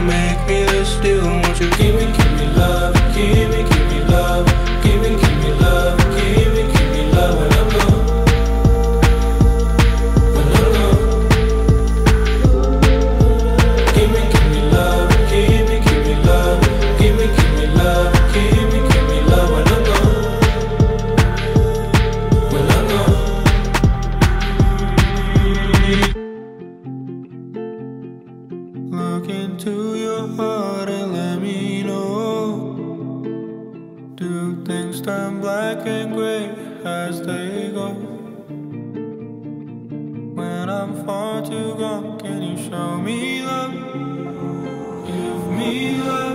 make me this deal. Won't you give me love, give me love, give me love, give me love when I'm gone. When I'm gone. Give me love, give me love, give me love, give me love when I'm gone. When I'm gone. Look into your heart and let me know. Do things turn black and gray as they go? When I'm far too gone, can you show me love? Give me love.